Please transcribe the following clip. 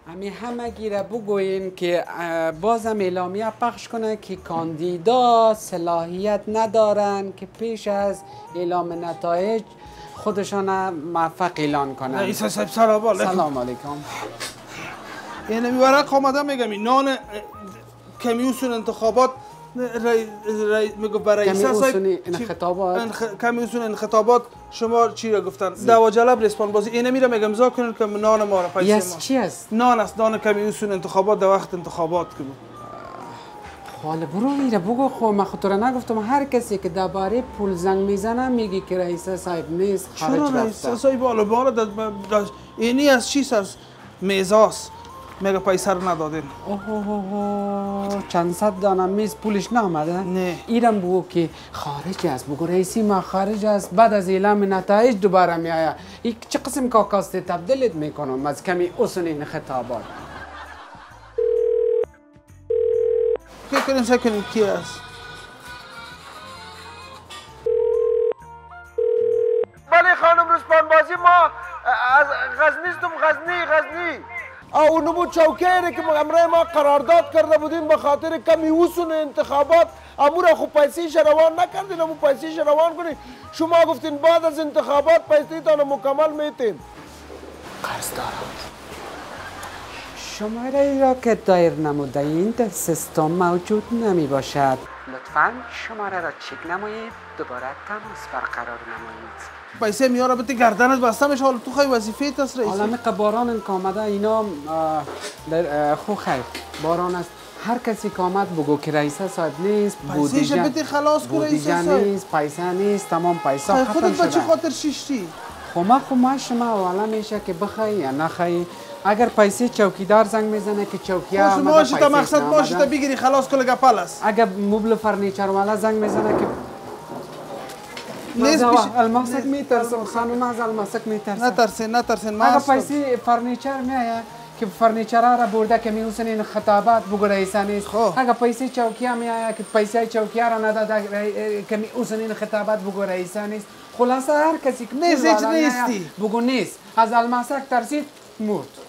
امی همه گیره بگوین که بازم اعلامیه پخش کنه که کاندیدا صلاحیت ندارن که پیش از اعلام نتایج خودشان موفق اعلان کنن. رئیس صاحب سلام علیکم. سلام علیکم. این ورق آمده میگم این نان کمیسیون انتخابات میگه برای کمیسیون انتخابات کمیسیون انتخابات شما چی را گفتن؟ دواجلب ریسپان بازی اینه میره میگم امضا کنید که نان ما را پیسه ما. چی است؟ نان است، نان کمیسیون انتخابات در وقت انتخابات که بود. حالا برو میره بگو. خب من خطوره نگفتم. هر کسی که درباره پول زنگ میزنه میگی که رئیس صاحب نیست، خارج رفته. چرا رئیس صاحب بالا اینی از چیز از میزاست میگه پیسه رو ندادین. اوه چند صد دانه میز پولش نامده؟ نه. ایرم بگو که خارج است. بگو رئیسی ما خارج است، بعد از اعلام نتایج دوباره میآید. این چه قسم کاکاست تبدیلت میکنم از کمی اصول این خطابات. فکر کنیم کی است؟ بله خانم رسپان بازی ما از غزنی اونو بود چوکیره که امروز ما قرارداد کرده بودیم به خاطر کمیسیون انتخابات امور خوب پیسیش روان نکردین. امو پیسیش روان کنین. شما گفتین بعد از انتخابات پیسیتان مکمل میتین. قرض دارم. شماره ای را که دایر نموده این در سیستم موجود نمی باشد. لطفاً شماره را چک نمایید، دوباره تماس برقرار نمایید. پیسه میاره بده گردنت بسته میشه. حالا تو خیلی وظیفه است رئیس. حالا میگه باران که آمده اینا خو خیر باران است. هر کسی که آمد بگو که رئیس صاحب نیست، پیسه بده خلاص کو رئیس صاحب نیست، پیسه نیست، تمام پیسه ختم شده. خودت به چه خاطر شیشتی؟ خما شما والا میشه که بخوای یا نخوای. اگر پیسه چوکیدار زنگ میزنه که چوکیدار آمده پیسه تا مقصد باشه تا بگیری خلاص کل گپال است. اگر مبل فرنیچر والا زنگ میزنه که نیست الماسک میترسم. خانم از الماسک میترسم. نترسین اگر پیسه فرنیچر میآید که فرنیچر را برده که میوسن این خطابات بگو رئیس نیست. اگر پیسه چوکیا میآید که پیسه چوکیا را نداده که میوسن این خطابات بگو رئیس نیست. خلاصه هر کسی که نیستی بگو نیست. از الماسک ترسید مرد.